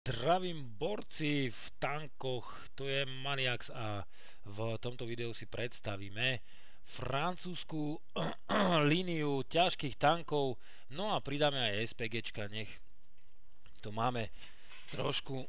Zdravím borci v tankoch, to je Maniax a v tomto videu si predstavíme francúzsku líniu ťažkých tankov, no a pridáme aj SPGčka, nech to máme trošku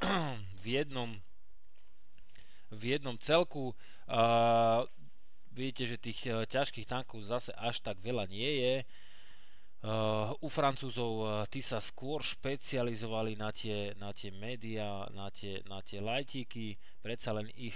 v jednom celku. Vidíte, že tých ťažkých tankov zase až tak veľa nie je. U Francúzov tí sa skôr špecializovali na tie médiá, na tie lajtíky, predsa len ich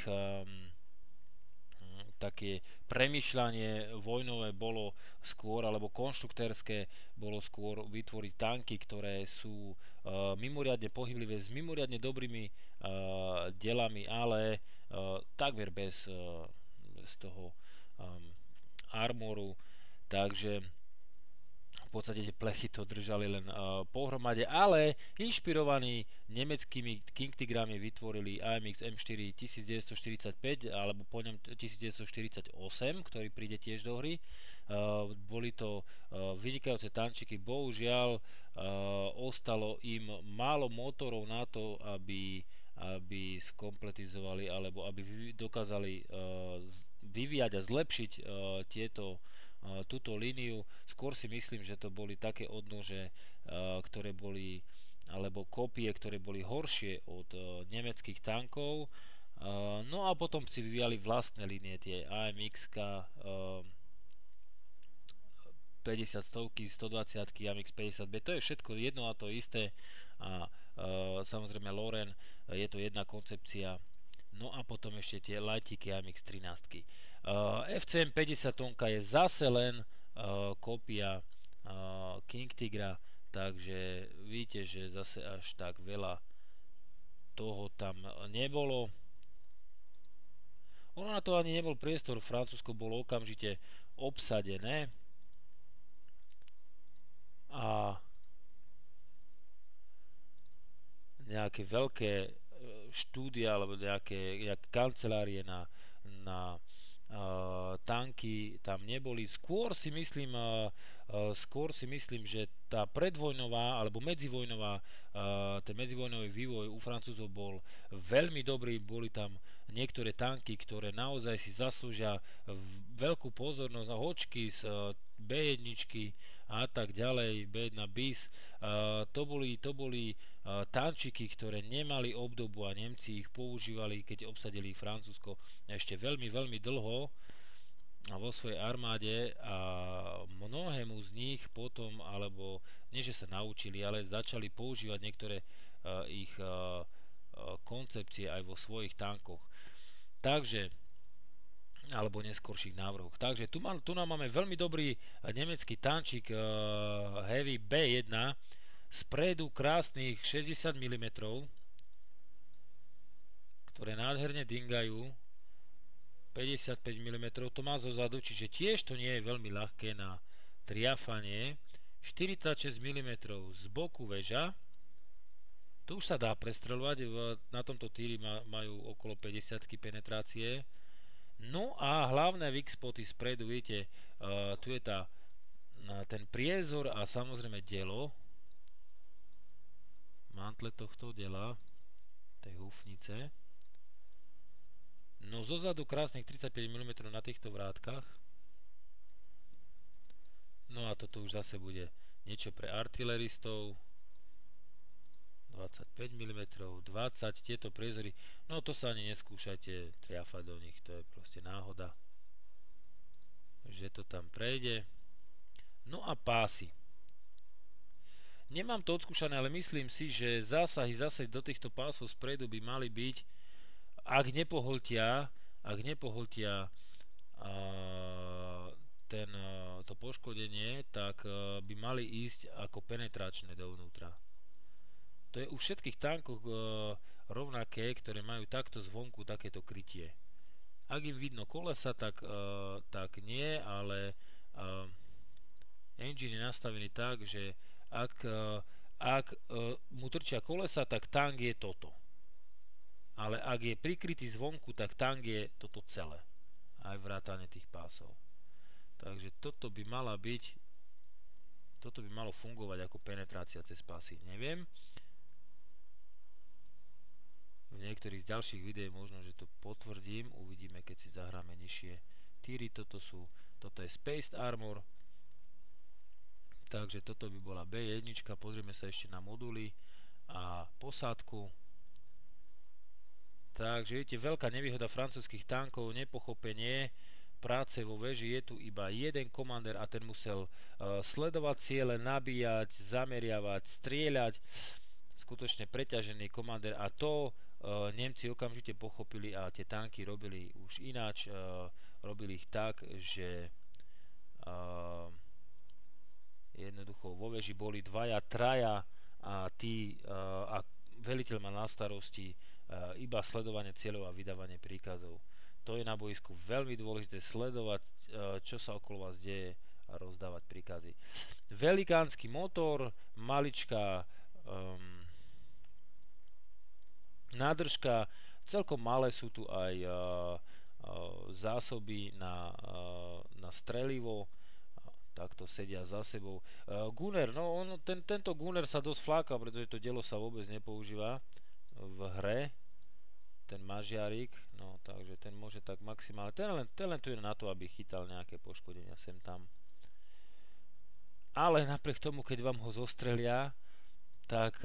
také premyšľanie vojnové bolo skôr, alebo konštruktérske bolo skôr vytvoriť tanky, ktoré sú mimoriadne pohyblivé, s mimoriadne dobrými delami, ale takmer bez toho armoru, takže v podstate tie plechy to držali len pohromade, ale inšpirovaní nemeckými King Tigrami vytvorili AMX M4 1945 alebo po ňom 1948, ktorý príde tiež do hry. Boli to vynikajúce tančiky, bohužiaľ ostalo im málo motorov na to, aby skompletizovali alebo aby dokázali vyvíjať a zlepšiť túto líniu. Skôr si myslím, že to boli také odnože, ktoré boli, alebo kópie, ktoré boli horšie od nemeckých tankov. No a potom si vyvíjali vlastné línie, tie AMX 50 stovky, 120, AMX 50B, to je všetko jedno a to isté a samozrejme Loren, je to jedna koncepcia. No a potom ešte tie lajtíky AMX 13. FCM 50 tonka je zase len kópia King Tigra, takže vidíte, že zase až tak veľa toho tam nebolo. Ono na to ani nebol priestor, Francúzsko bolo okamžite obsadené a nejaké veľké štúdia alebo nejaké kancelárie na tanky tam neboli. Skôr si myslím, že tá predvojnová alebo medzivojnová, ten medzivojnový vývoj u Francúzov bol veľmi dobrý. Boli tam niektoré tanky, ktoré naozaj si zaslúžia veľkú pozornosť, hočky z B1 a tak ďalej, B1 bis. To boli tančiky, ktoré nemali obdobu a Nemci ich používali, keď obsadili Francúzsko ešte veľmi, veľmi dlho vo svojej armáde a mnohému z nich potom, alebo nie že sa naučili, ale začali používať niektoré ich koncepcie aj vo svojich tankoch. Takže alebo neskôrších návrhoch. Takže tu nám máme veľmi dobrý nemecký tančík Heavy B1, spredu krásnych 60 mm, ktoré nádherne dingajú, 55 mm to má zo zadu, čiže tiež to nie je veľmi ľahké na triafanie. 46 mm z boku väža, to už sa dá prestreľovať, na tomto týri majú okolo 50 penetrácie. No a hlavné weak spoty spredu, vidíte, tu je ten priezor a samozrejme dielo, mantle tohto diela, tej húfnice. No zozadu krásnych 35 mm na týchto vrátkach. No a toto už zase bude niečo pre artileristov. 25 mm, 20, tieto priezory, no to sa ani neskúšajte triafať do nich, to je proste náhoda, že to tam prejde. No a pásy. Nemám to odskúšané, ale myslím si, že zásahy zase do týchto pásov spredu by mali byť, ak nepohltia to poškodenie, tak by mali ísť ako penetračné dovnútra. To je u všetkých tankoch rovnaké, ktoré majú takto zvonku takéto krytie. Ak im vidno kolesa, tak nie, ale engine je nastavený tak, že ak mu trčia kolesa, tak tank je toto. Ale ak je prikrytý zvonku, tak tank je toto celé. Aj vrátane tých pásov. Takže toto by malo fungovať ako penetrácia cez pásy. Neviem. niektorých z ďalších videí možno, že to potvrdím, uvidíme, keď si zahráme nižšie týry. Toto je Spaced Armor, takže toto by bola B1, pozrieme sa ešte na moduly a posádku. Takže vidíte, veľká nevýhoda francúzskych tankov, nepochopenie práce vo veži, je tu iba jeden komandér a ten musel sledovať ciele, nabíjať, zameriavať, strieľať, skutočne preťažený komandér a to Nemci okamžite pochopili a tie tanky robili už ináč, robili ich tak, že jednoducho vo veži boli dvaja, traja a veliteľ má na starosti iba sledovanie cieľov a vydávanie príkazov. To je na boisku veľmi dôležité, sledovať, čo sa okolo vás deje a rozdávať príkazy. Velikánsky motor, maličká nádržka, celkom malé sú tu aj zásoby na strelivo, takto sedia za sebou. Gunner, no tento Gunner sa dosť fláka, pretože to dielo sa vôbec nepoužíva v hre, ten mažiarik, no takže ten môže tak maximálne, ten len tu je na to, aby chytal nejaké poškodenia sem tam. Ale napriek tomu, keď vám ho zostrelia, tak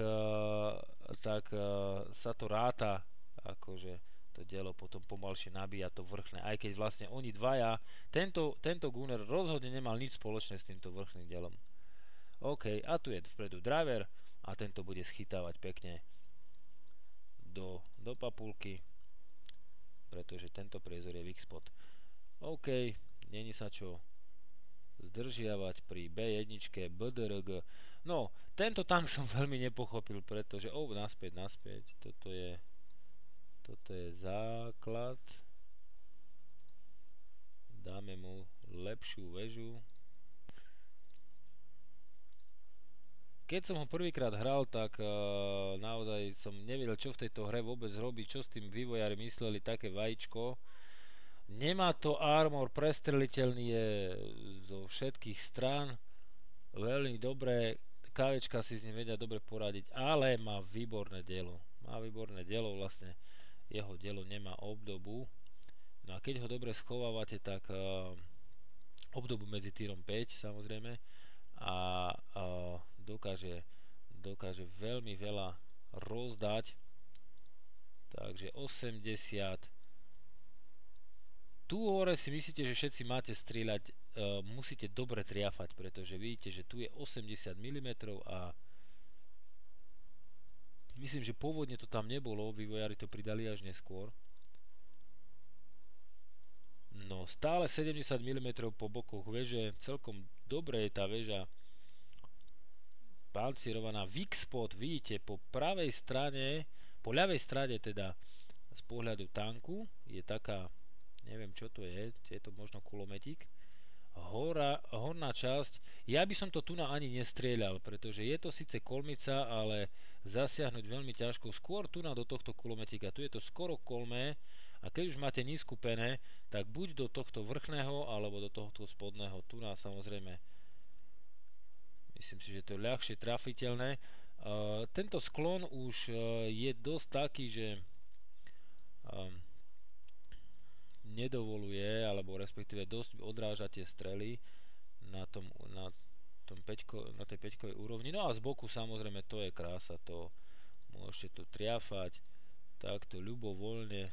sa to ráta, akože to dielo potom pomalšie nabíja to vrchné, aj keď vlastne oni dvaja, tento Gunner rozhodne nemal nič spoločné s týmto vrchným dielom. OK, a tu je vpredu driver a tento bude schytávať pekne do papulky, pretože tento priezor je weak spot. OK, není sa čo zdržiavať pri B1, BDRG. No, tento tank som veľmi nepochopil, pretože naspäť, toto je základ, dáme mu lepšiu väžu. Keď som ho prvýkrát hral, tak naozaj som nevedel, čo v tejto hre vôbec robiť, čo s tým vývojári mysleli, také vajíčko. Nemá to armor, prestreliteľný je zo všetkých strán, veľmi dobré, kávečka si s ním vedia dobre poradiť, ale má výborné dielo. Vlastne jeho dielo nemá obdobu. No a keď ho dobre schovávate, tak obdobu medzi týrom 5 samozrejme, a dokáže veľmi veľa rozdať. Takže 80. Tu hore si myslíte, že všetci máte strieľať, musíte dobre triafať, pretože vidíte, že tu je 80 mm a myslím, že pôvodne to tam nebolo, vývojári to pridali až neskôr. No, stále 70 mm po bokoch veže, celkom dobre je tá väža pancierovaná. Weak spot, vidíte, po pravej strane, po ľavej strane teda z pohľadu tanku je taká, neviem čo to je to možno kulometík, horná časť, ja by som to tu ani nestrieľal, pretože je to síce kolmica, ale zasiahnuť veľmi ťažko, skôr tu do tohto kulometíka, tu je to skoro kolmé. A keď už máte nízku pene, tak buď do tohto vrchného, alebo do tohto spodného. Tu samozrejme, myslím si, že to je ľahšie trafiteľné. Tento sklon už je dosť taký, že nedovoluje, alebo respektíve dosť odráža tie strely na tej 5-kovej úrovni. No a z boku samozrejme to je krása, to môžete to triafať takto ľubovoľne.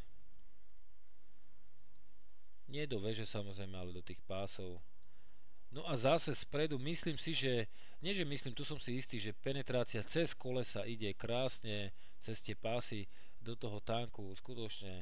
Nie do veže samozrejme, ale do tých pásov. No a zase spredu, myslím si, že, tu som si istý, že penetrácia cez kolesa ide krásne, cez tie pásy do toho tanku, skutočne.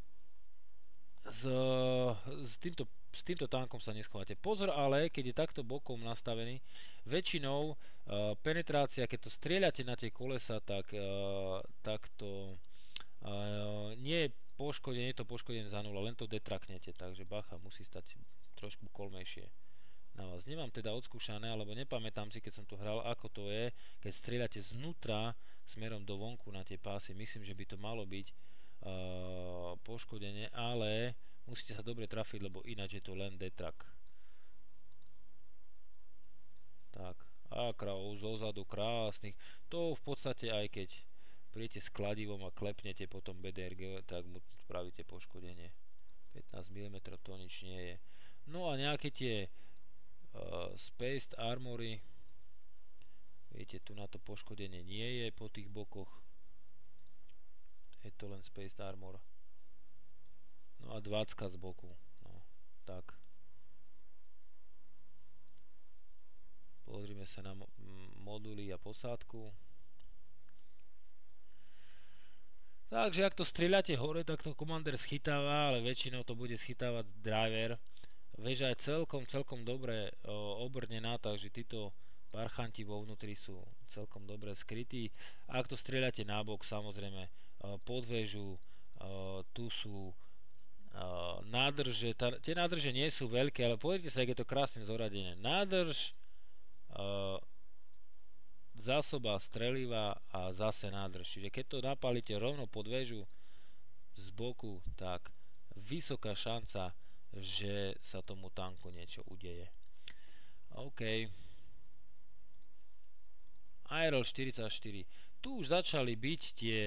S týmto tankom sa neschováte. Pozor ale, keď je takto bokom nastavený, väčšinou penetrácia, keď to strieľate na tie kolesa, tak to nie je poškodenie, je to poškodenie za 0, len to detraknete, takže bacha, musí stať trošku kolmejšie na vás. Nemám teda odskúšané, alebo nepamätám si, keď som tu hral, ako to je, keď strieľate znútra smerom do vonku na tie pásy. Myslím, že by to malo byť poškodenie, ale musíte sa dobre trafiť, lebo ináč je to len detrak. Tak, a zozadu krásnych, to v podstate aj keď príjete s kladivom a klepnete potom BDRG, tak mu spravíte poškodenie. 15 mm to nič nie je. No a nejaké tie Spaced Armory, viete, tu na to poškodenie nie je po tých bokoch. Je to len Spaced Armor. No a 20 z boku. No, tak. Pozrime sa na moduly a posádku. Takže ak to strieľate hore, tak to komander schytáva, ale väčšinou to bude schytávať driver. Väža je celkom dobre obrnená, takže títo parchanti vo vnútri sú celkom dobre skrytí. Ak to strieľate nabok, samozrejme pod väžu, tu sú nádrže, tie nádrže nie sú veľké, ale pozrite sa, jak je to krásne zoradené. Nádrž, zásoba streliva a zase nádrž. Čiže keď to napálite rovno pod väžu z boku, tak vysoká šanca, že sa tomu tanku niečo udeje. OK. ARL 44. Tu už začali byť tie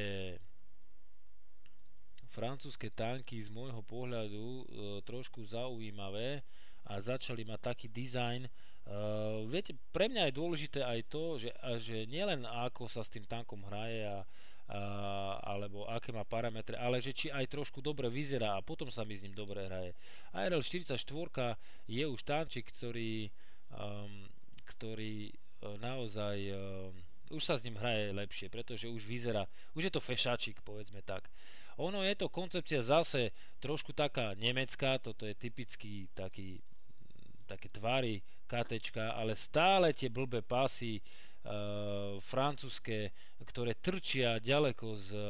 francúzske tanky z môjho pohľadu trošku zaujímavé a začali mať taký dizajn. Viete, pre mňa je dôležité aj to, že nielen ako sa s tým tankom hraje alebo aké má parametre, ale že či aj trošku dobre vyzerá a potom sa mi s ním dobre hraje. ARL 44 je už tančik, ktorý naozaj už sa s ním hraje lepšie, pretože už vyzerá, už je to fešačik, povedzme tak. Ono je to koncepcia zase trošku taká nemecká, toto je typický také tvary KTčka, ale stále tie blbé pásy francúzske, ktoré trčia ďaleko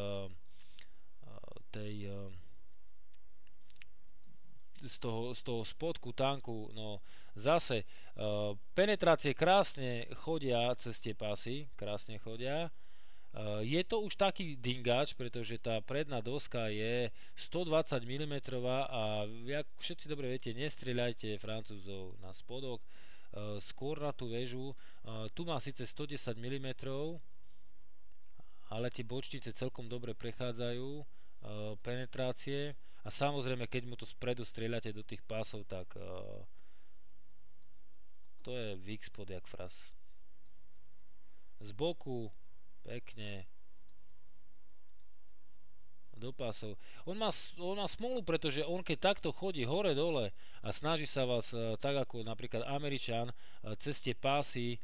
z toho spodku tanku. No zase penetrácie krásne chodia cez tie pásy, krásne chodia. Je to už taký dingáč, pretože tá predná doska je 120 mm a jak všetci dobre viete, nestrieľajte Francúzov na spodok, skôr na tú väžu. Tu má síce 110 mm, ale tie bočnice celkom dobre prechádzajú penetrácie a samozrejme, keď mu to spredu strieľate do tých pásov, tak to je VX pod jak fras. Z boku pekne do pásov. On má smolu, pretože on keď takto chodí hore dole a snaží sa vás, tak ako napríklad Američan, cez tie pásy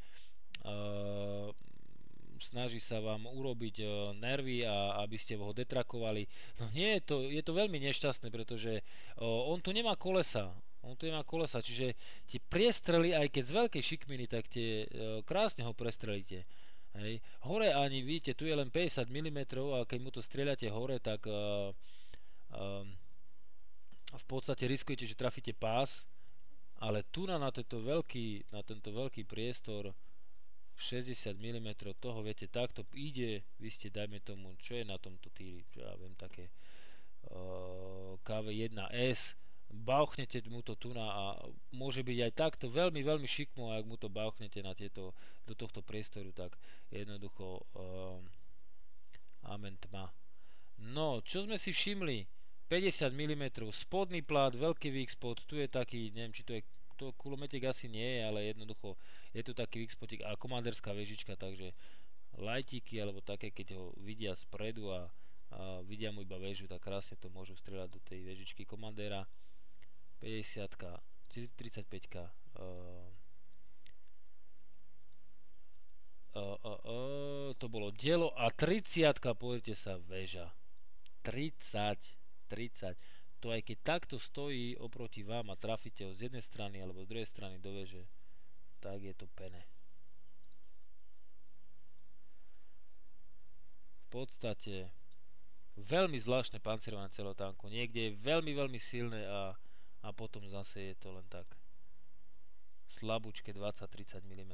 snaží sa vám urobiť nervy a aby ste ho detrakovali. No nie, je to veľmi nešťastné, pretože on tu nemá kolesa. Čiže tie priestrely, aj keď z veľkej šikminy, tak tie krásne ho prestrelíte. Hej. Hore ani, vidíte, tu je len 50 mm a keď mu to strieľate hore, tak v podstate riskujete, že trafíte pás, ale tu na tento veľký priestor 60 mm toho, viete, takto ide, vy ste, dajme tomu, čo je na tomto týri, čo ja viem, také KV1S, bauchnete mu to tu a môže byť aj takto veľmi šikmo, ak mu to bauchnete do tohto priestoru, tak jednoducho amen tma. No, čo sme si všimli? 50 mm, spodný plát, veľký VX spod, tu je taký, neviem, či to je, to kulometek asi nie je, ale jednoducho je tu taký VX spotik a komanderská vežička, takže lajtíky, alebo také, keď ho vidia spredu a vidia mu iba väžu, tak krásne to môžu strieľať do tej vežičky komandéra. 50-ka, 35-ka, to bolo dielo a 30-ka, pozrite sa, väža. 30, to aj keď takto stojí oproti vám a trafíte ho z jednej strany alebo z druhej strany do väže, tak je to pene. V podstate veľmi zvláštne pancirované celotánku, niekde je veľmi silné a potom zase je to len tak slabúčke 20-30 mm.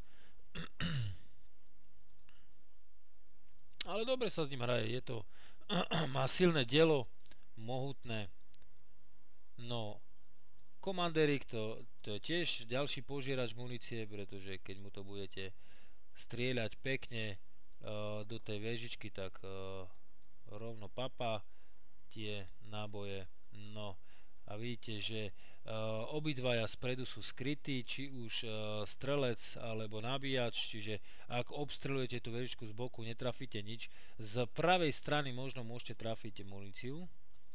Ale dobre sa s ním hraje, je to má silné dielo, mohutné. No, komandérik to je tiež ďalší požierač munície, pretože keď mu to budete strieľať pekne do tej vežičky, tak rovno papa tie náboje. No a vidíte, že obidvaja spredu sú skrytí, či už strelec alebo nabíjač, čiže ak obstrelujete tú vežičku z boku, netrafíte nič. Z pravej strany možno môžete trafiť muníciu.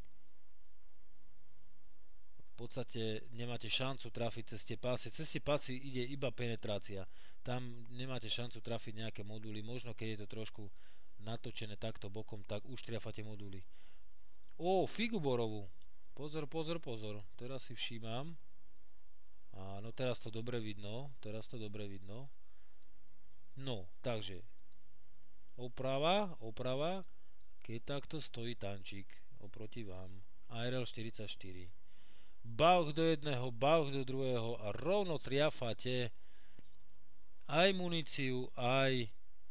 V podstate nemáte šancu trafiť cez tie pásy. Cez tie pásy ide iba penetrácia. Tam nemáte šancu trafiť nejaké moduly. Možno keď je to trošku natočené takto bokom, tak už triafate moduly. Figu borovú. Pozor, pozor, pozor. Teraz si všímam. Áno, teraz to dobre vidno. Teraz to dobre vidno. No, takže oprava, oprava. Keď takto stojí tančík oproti vám. ARL 44. Bauch do jedného, bauch do druhého a rovno triafate aj muníciu, aj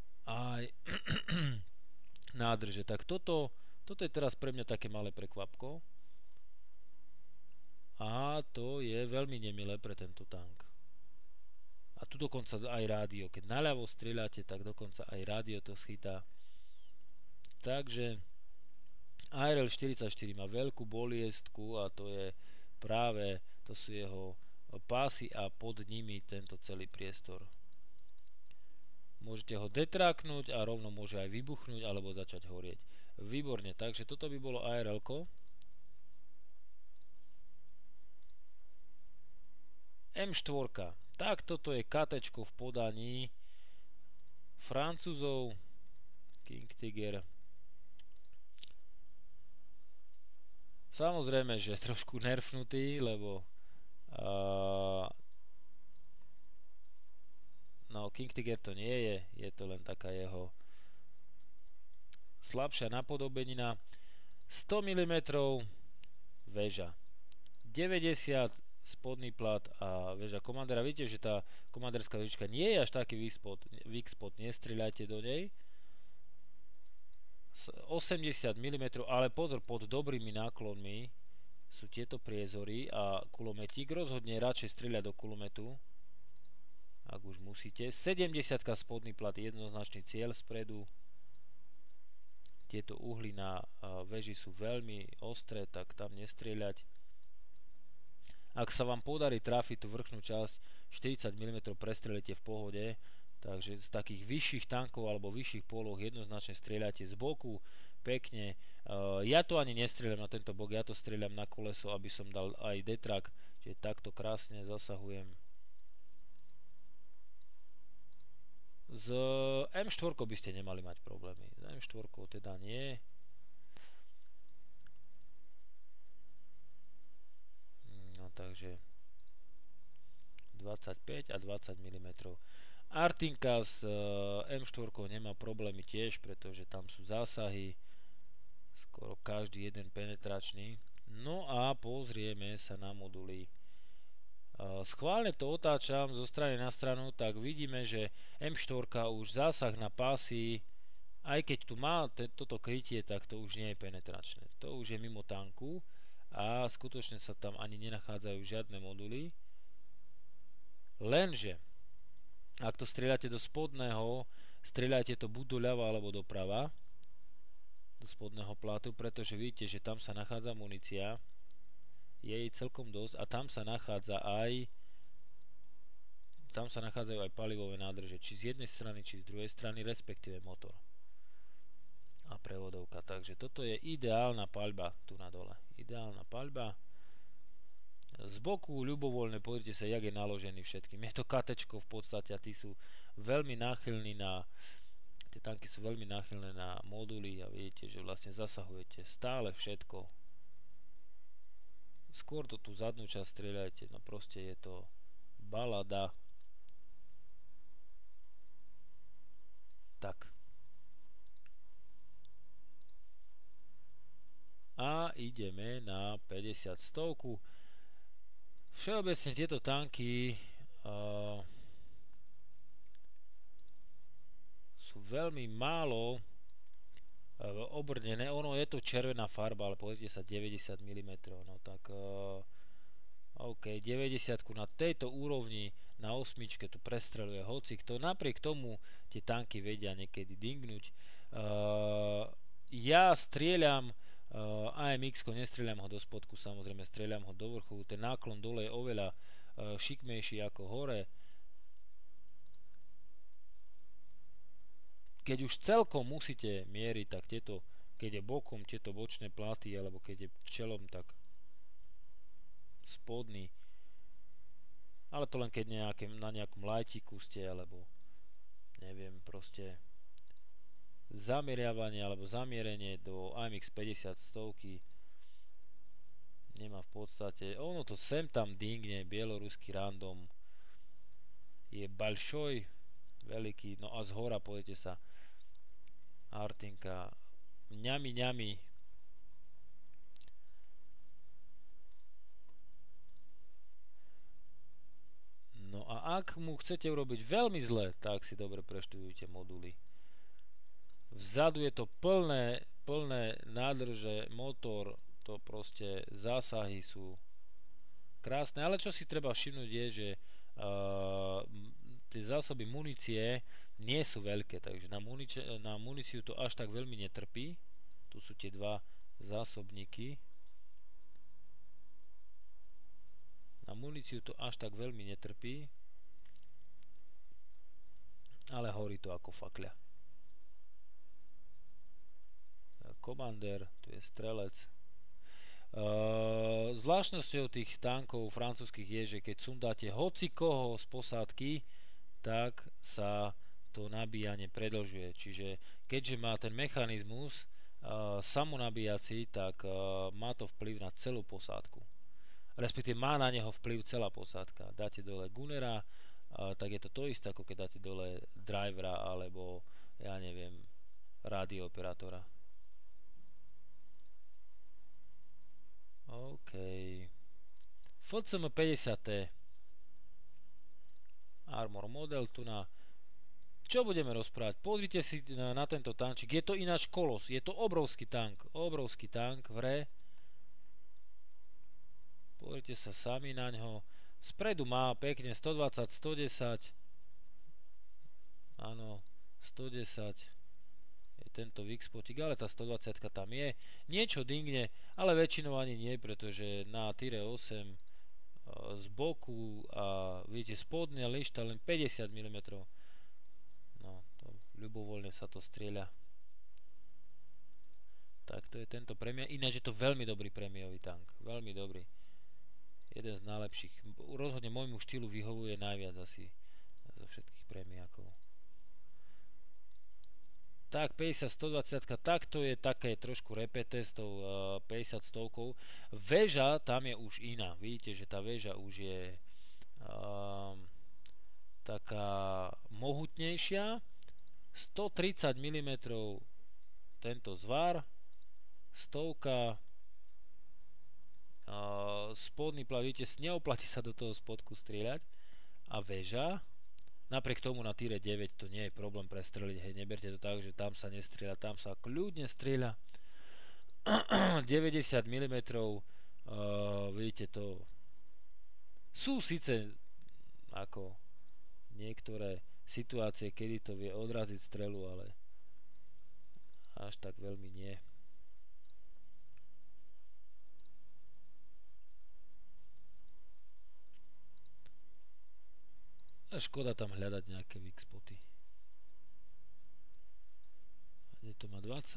nádrže. Tak toto je teraz pre mňa také malé prekvapko. A to je veľmi nemilé pre tento tank. A tu dokonca aj rádio. Keď naľavo strieľate, tak dokonca aj rádio to schytá. Takže ARL 44 má veľkú boliestku a to je práve, to sú jeho pásy a pod nimi tento celý priestor. Môžete ho detraknúť a rovno môže aj vybuchnúť alebo začať horieť. Výborne, takže toto by bolo ARL-ko. M4. Tak toto je KT-čko v podaní Francúzov. King Tiger. Samozrejme, že trošku nerfnutý, lebo no, King Tiger to nie je, je to len taká jeho slabšia napodobenina. 100 mm väža, 90 spodný plat a väža komandera. Vidíte, že tá komanderská väžička nie je až taký weak spot, nestrieľajte do nej. 80 mm, ale pozor, pod dobrými náklonmi sú tieto priezory a kulometík. Rozhodne radšej strieľať do kulometu, ak už musíte. 70 spodný plat, jednoznačný cieľ spredu. Tieto uhly na väži sú veľmi ostré, tak tam nestrieľať. Ak sa vám podarí trafiť tú vrchnú časť, 40 mm prestrelíte v pohode, takže z takých vyšších tankov alebo vyšších poloh jednoznačne strieľate z boku, pekne. Ja to ani nestrieľam na tento bok, ja to strieľam na koleso, aby som dal aj detrak, čiže takto krásne zasahujem. S M4 by ste nemali mať problémy, s M4 teda nie. No takže 25 a 20 mm. Artinka s M4 nemá problémy tiež, pretože tam sú zásahy, skoro každý jeden penetračný. No a pozrieme sa na moduly. Schválne to otáčam zo strany na stranu, tak vidíme, že M4 už zásah na pásy, aj keď tu má toto krytie, tak to už nie je penetračné. To už je mimo tanku a skutočne sa tam ani nenachádzajú žiadne moduly. Lenže ak to strieľate do spodného, strieľajte to buď doľava alebo doprava, do spodného plátu, pretože vidíte, že tam sa nachádza munícia, je jej celkom dosť a tam sa nachádzajú aj palivové nádrže, či z jednej strany, či z druhej strany, respektíve motor a prevodovka. Takže toto je ideálna paľba tu na dole. Ideálna paľba. Z boku ľubovoľne, pozrite sa, jak je naložený všetkým. Je to KT-čko v podstate a tí sú veľmi náchylní na, tie tanky sú veľmi náchylné na moduly a vidíte, že vlastne zasahujete stále všetko. Skôr to tú zadnú časť strieľajte, no proste je to balada. Tak. A ideme na 50 stovku. Všeobecne tieto tanky sú veľmi málo obrnené. Ono je to červená farba, ale pozrite sa, 90 mm, no tak OK, 90 na tejto úrovni na osmičke to prestreluje hocikto. Napriek tomu tie tanky vedia niekedy dingnúť. Ja strieľam AMX-ko, nestrieľam ho do spodku, samozrejme strieľam ho do vrchu. Ten náklon dole je oveľa šikmejší ako hore. Keď už celkom musíte mieriť, tak tieto, keď je bokom, tieto bočné platy, alebo keď je čelom, tak spodný. Ale to len keď na nejakom lajtiku ste, alebo neviem, proste zameriavanie alebo zamierenie do AMX 50 stovky nemá v podstate, ono to sem tam dingne, bieloruský random je balšoj, veľký, no a zhora pojete sa Artinka, ňami ňami. No a ak mu chcete urobiť veľmi zle, tak si dobre preštudujte moduly. Vzadu je to plné nádrže, motor, to proste zásahy sú krásne, ale čo si treba všimnúť je, že tie zásoby munície nie sú veľké, takže na muníciu to až tak veľmi netrpí. Tu sú tie dva zásobníky. Na muníciu to až tak veľmi netrpí, ale horí to ako fakľa. Commander, tu je strelec. Zvláštnosťou tých tankov francúzskych je, že keď sundáte hocikoho z posádky, tak sa to nabíjanie predĺžuje. Čiže keďže má ten mechanizmus samonabíjací, tak má to vplyv na celú posádku. Respektíve má na neho vplyv celá posádka. Dáte dole Gunnera, tak je to to isté, ako keď dáte dole drivera alebo, ja neviem, radiooperátora. OK. FCM 50T Armor model tu na... Čo budeme rozprávať? Pozrite si na tento tančik. Je to ináč kolos. Je to obrovský tank. Obrovský tank v hre. Pozrite sa sami na ňo. Spredu má pekne 120, 110. Áno, 110. Je tento Vixpotik, ale tá 120 tam je. Niečo dingne, ale väčšinou ani nie, pretože na Tyre 8 z boku a vidíte spodný lišta len 50 mm. No, to ľubovoľne sa to strieľa. Tak to je tento premia. Ináč je to veľmi dobrý premiový tank. Veľmi dobrý. Jeden z najlepších. Rozhodne môjmu štýlu vyhovuje najviac asi zo všetkých premiákov. Tak 50-120, tak to je také trošku repete s tou 50 stovkou. Väža tam je už iná. Vidíte, že tá väža už je taká mohutnejšia. 130 mm tento zvar. Stovka. Spodný plat, vidíte, neoplatí sa do toho spodku strieľať. A väža. Napriek tomu na Tyre 9 to nie je problém prestreliť, hej, neberte to tak, že tam sa nestrieľa, tam sa kľudne strieľa. 90 mm, vidíte to, sú síce ako niektoré situácie, kedy to vie odraziť strelu, ale až tak veľmi nie. A škoda tam hľadať nejaké weak spoty. A kde to má 20?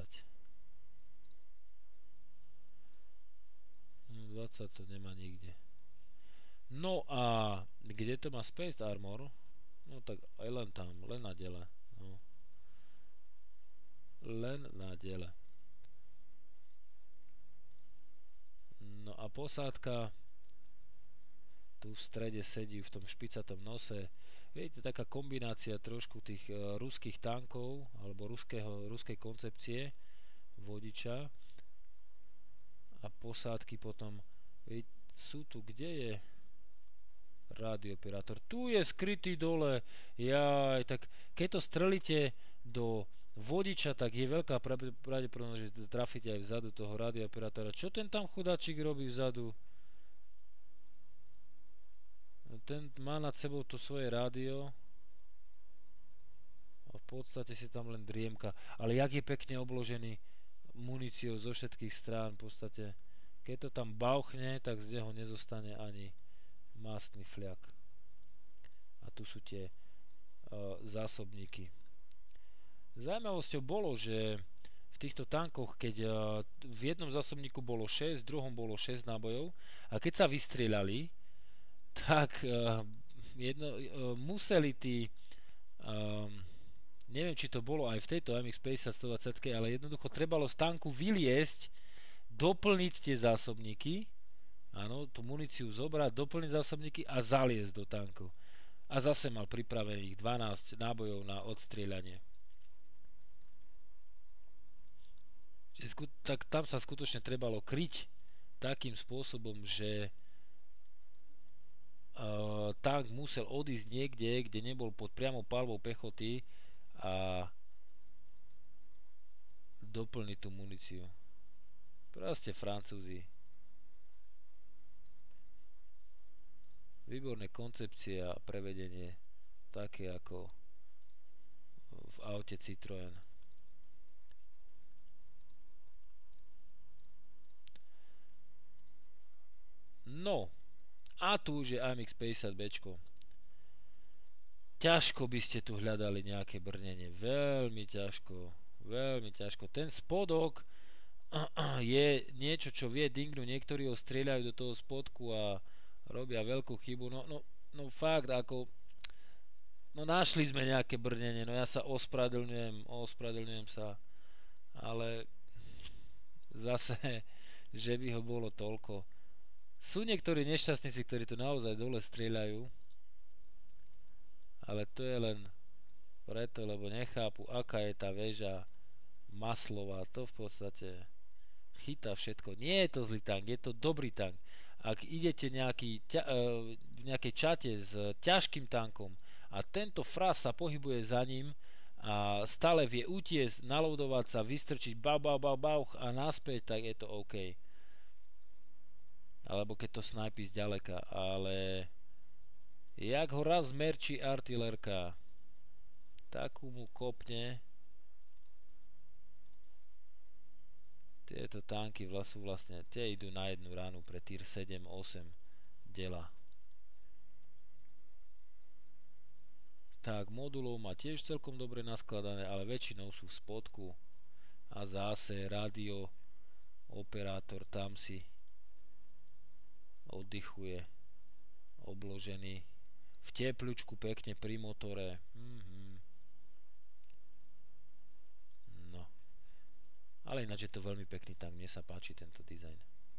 20 to nemá nikde. No a kde to má Space Armor? No tak aj len tam, len na diele. No. Len na diele. No a posádka tu v strede sedí v tom špicatom nose. Viete, taká kombinácia trošku tých ruských tankov alebo ruskej koncepcie vodiča a posádky potom. Viete, sú tu, kde je radiooperátor? Tu je skrytý dole. Jaj, tak keď to strelíte do vodiča, tak je veľká pravdepodobnosť, že trafíte aj vzadu toho radiooperátora. Čo ten tam chudáčik robí vzadu? ten má nad sebou to svoje rádio a v podstate si tam len driemka. Ale jak je pekne obložený muníciou zo všetkých strán v podstate. Keď to tam bauchne, tak z neho nezostane ani mastný fľak. A tu sú tie zásobníky. Zaujímavosťou bolo, že v týchto tankoch, keď v jednom zásobníku bolo 6, v druhom bolo 6 nábojov a keď sa vystrieľali, tak museli tí neviem, či to bolo aj v tejto AMX 50 120, ale jednoducho trebalo z tanku vyliesť, doplniť tie zásobníky, áno, tú muníciu zobrať, doplniť zásobníky a zaliesť do tanku. A zase mal pripravených 12 nábojov na odstrieľanie. Tak tam sa skutočne trebalo kryť takým spôsobom, že tank musel odísť niekde, kde nebol pod priamou palbou pechoty a doplniť tú muníciu. Proste Francúzi. Výborné koncepcie a prevedenie, také ako v aute Citroën. No, a tu už je AMX 50B. Ťažko by ste tu hľadali nejaké brnenie. Veľmi ťažko. Veľmi ťažko. Ten spodok je niečo, čo vie dingnúť. Niektorí ho strieľajú do toho spodku a robia veľkú chybu. No fakt, ako... No našli sme nejaké brnenie. No ja sa ospravedlňujem sa. Ale zase, že by ho bolo toľko. Sú niektorí nešťastníci, ktorí to naozaj dole strieľajú, ale to je len preto, lebo nechápu, aká je tá väža maslová. To v podstate chytá všetko. Nie je to zlý tank, je to dobrý tank. Ak idete v nejakej čate s ťažkým tankom a tento fras sa pohybuje za ním a stále vie utiesť, naloadovať sa, vystrčiť bauch a naspäť, tak je to OK. Alebo keď to snajpí z ďaleka, ale jak ho raz zmerčí artilérka, takú mu kopne. Tieto tanky sú vlastne, tie idú na jednu ránu pre tier 7-8 dela. Tak, modulov má tiež celkom dobre naskladané, ale väčšinou sú v spodku a zase radio operátor tam si oddychuje, obložený v tepľučku pekne pri motore. No, ale ináč je to veľmi pekný tank, mne sa páči tento dizajn.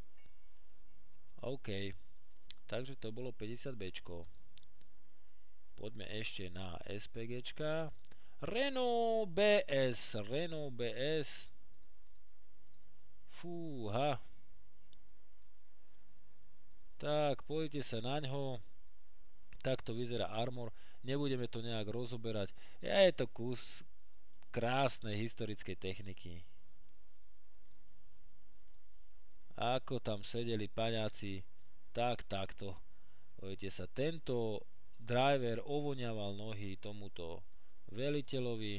OK, takže to bolo 50B. Poďme ešte na SPGčka. Renault BS. Fúha. Tak, pojďte sa na ňo. Takto vyzerá armor. Nebudeme to nejak rozoberať. Je to kus krásnej historickej techniky. Ako tam sedeli paňáci, takto. Pojďte sa, tento driver ovoňaval nohy tomuto veliteľovi.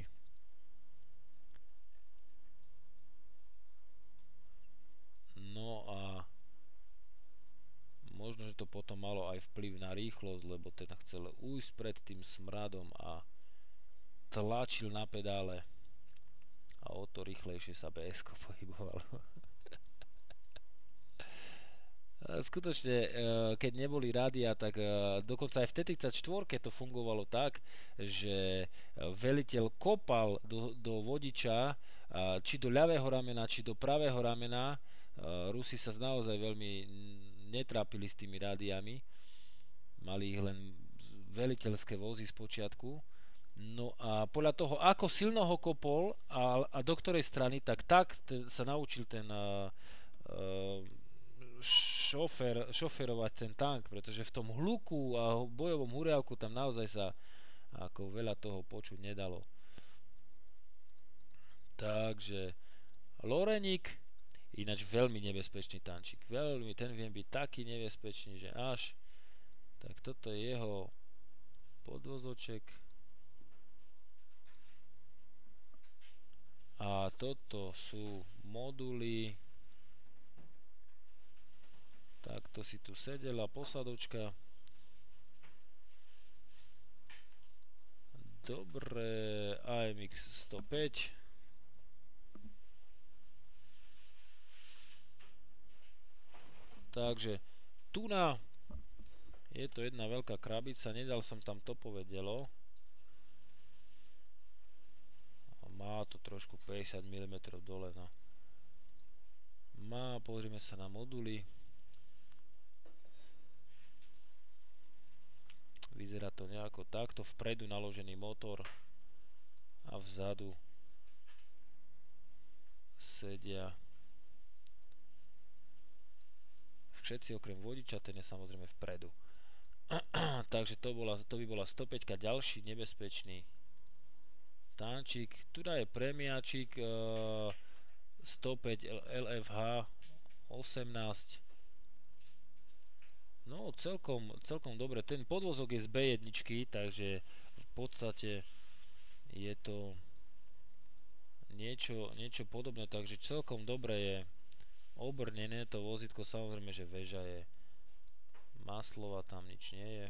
No a možno, že to potom malo aj vplyv na rýchlosť, lebo ten chcel ujsť pred tým smradom a tlačil na pedále a o to rýchlejšie sa BS-ko pohybovalo. Skutočne, keď neboli rádia, tak dokonca aj v T-34 to fungovalo tak, že veliteľ kopal do vodiča, či do ľavého ramena, či do pravého ramena. Rusi sa naozaj veľmi netrápili s tými rádiami, mali ich len veliteľské vozy z počiatku. No a podľa toho, ako silno ho kopol a do ktorej strany, tak sa naučil ten šoferovať ten tank, pretože v tom hluku a bojovom huriavku tam naozaj sa ako veľa toho počuť nedalo. Takže Lorenik, ináč veľmi nebezpečný tančík. Ten vie byť taký nebezpečný, že až. Tak toto je jeho podvozoček. A toto sú moduly. Takto si tu sedela posadočka. Dobre, AMX 105. Takže tu je to jedna veľká krabica, nedal som tam topové dielo. Má to trošku 50 mm dole, no. Pozrime sa na moduly. Vyzerá to nejako takto, vpredu naložený motor a vzadu sedia všetci okrem vodiča, ten je samozrejme vpredu. Takže to by bola 105, ďalší nebezpečný tančík. Tuda je premiačík 105 LFH 18. No celkom dobre. Ten podvozok je z B1, takže v podstate je to niečo podobné, takže celkom dobre je obrnené to vozítko. Samozrejme, že väža je maslová, tam nič nie je.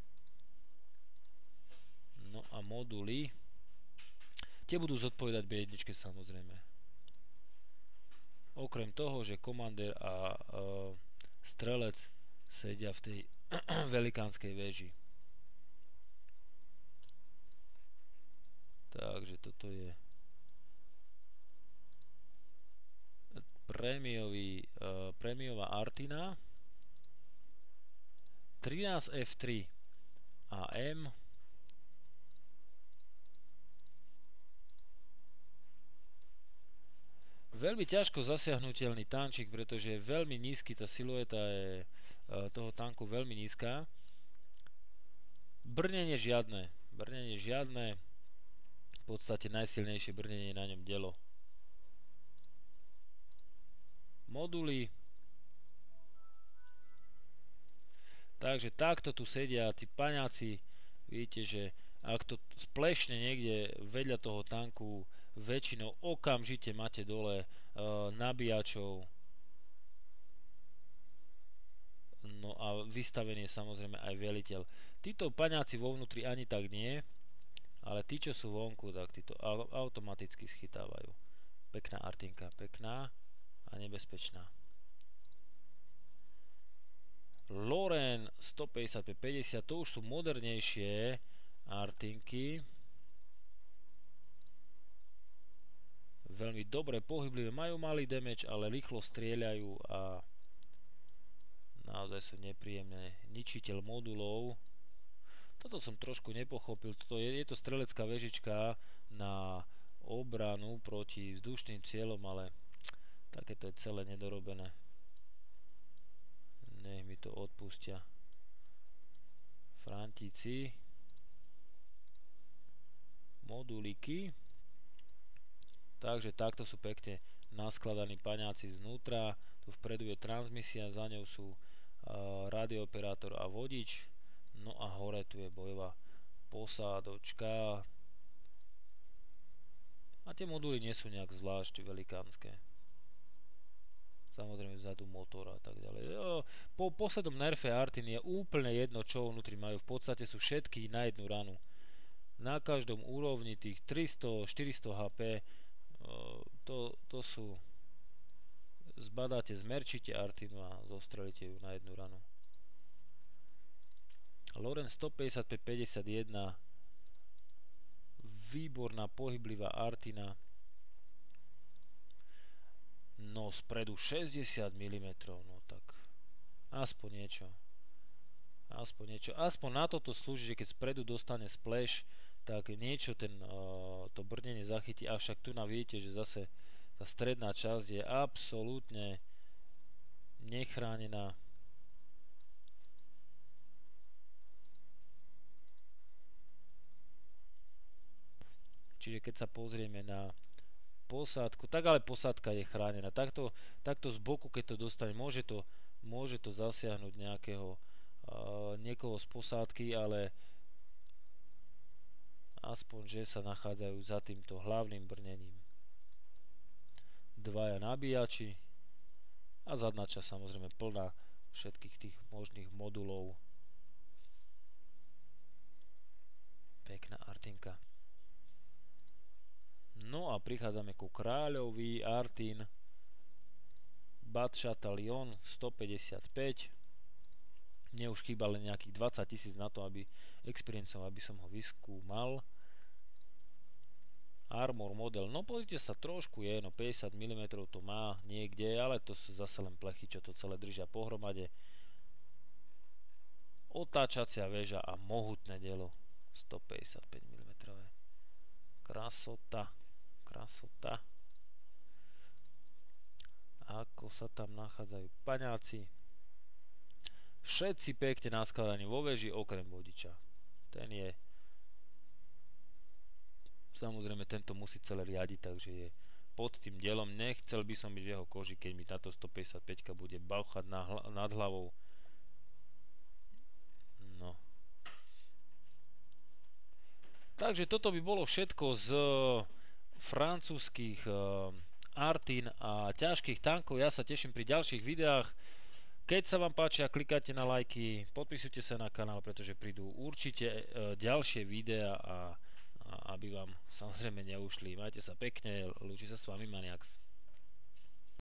No a moduly, tie budú zodpovedať B1 samozrejme. Okrem toho, že komandér a strelec sedia v tej velikánskej väži. Takže toto je prémiová Artina 13 F3 AM. Veľmi ťažko zasiahnuteľný tančík, pretože je veľmi nízky, tá silueta je toho tanku veľmi nízka. Brnenie žiadne, v podstate najsilnejšie brnenie na ňom dielo. Moduly. Takže takto tu sedia tí paňáci. Vidíte, že ak to splešne niekde vedľa toho tanku, väčšinou okamžite máte dole nabíjačov. No a vystavený je samozrejme aj veliteľ. Títo paňáci vo vnútri ani tak nie, ale tí, čo sú vonku, tak títo automaticky schytávajú. Pekná Artinka, pekná a nebezpečná. Loren 155-50, to už sú modernejšie Artinky. Veľmi dobre pohyblivé, majú malý damage, ale rýchlo strieľajú a naozaj sú nepríjemné. Ničiteľ modulov. Toto som trošku nepochopil. Je to strelecká vežička na obranu proti vzdušným cieľom, ale takéto je celé nedorobené. Nech mi to odpustia Frantíci. Moduliky. Takže takto sú pekne naskladaní paňáci znútra. Tu vpredu je transmisia, za ňou sú radiooperátor a vodič. No a hore tu je bojová posádočka. A tie moduly nie sú nejak zvlášť velikánske. Samozrejme vzadu motor a tak ďalej. Po poslednom nerfe Artiny je úplne jedno, čo vnútri majú. V podstate sú všetky na jednu ranu. Na každom úrovni tých 300-400 HP to sú, zbadáte, zmerčíte Artinu a zostrelíte ju na jednu ranu. Loren 155-51, výborná pohyblivá Artina. No spredu 60 mm, no tak aspoň niečo. Aspoň na toto slúži, že keď spredu dostane splash, tak niečo to brnenie zachytí, avšak tu vidíte, že zase tá stredná časť je absolútne nechránená. Čiže keď sa pozrieme na posádku, tak ale posádka je chránená. Takto z boku, keď to dostane, môže to zasiahnuť nejakého niekoho z posádky, ale aspoň, že sa nachádzajú za týmto hlavným brnením. Dvaja nabíjači a zadná časť samozrejme plná všetkých tých možných modulov. Pekná artinka. No a prichádzame ku kráľovi. Artin Batchatalion 155. Mne už chýba len nejakých 20 000 na to, aby som ho vyskúmal. Armor model, no pozrite sa, trošku je, no 50 mm to má niekde, ale to sú zase len plechy, čo to celé držia pohromade. Otáčacia väža a mohutné dielo, 155 mm. Krasota, krasota. Ako sa tam nachádzajú paňáci. Všetci pekne naskladaní vo veži, okrem vodiča. Ten je... Samozrejme, tento musí celé riadiť, takže je pod tým dielom. Nechcel by som byť v jeho koži, keď mi táto 155 bude bauchať nad hlavou. No. Takže toto by bolo všetko z francúzskych Artin a ťažkých tankov. Ja sa teším pri ďalších videách. Keď sa vám páčia, klikajte na lajky, podpisujte sa na kanál, pretože prídu určite ďalšie videá a aby vám samozrejme neušli. Majte sa pekne, lúči sa s vami Maniax.